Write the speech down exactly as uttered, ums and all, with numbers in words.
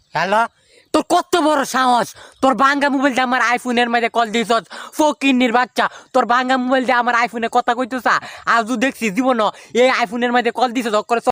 Hello, তোর কত বড় সাহস? তোর ভাঙ্গা মোবাইল দিয়ে আমার আইফোনের মধ্যে কল দিস? ফকিন্নির বাচ্চা, তোর ভাঙ্গা মোবাইল দিয়ে আমার আইফোনে কথা কইতেছা? আজও দেখছি জীবন এই আইফোনের মধ্যে কল দিস করে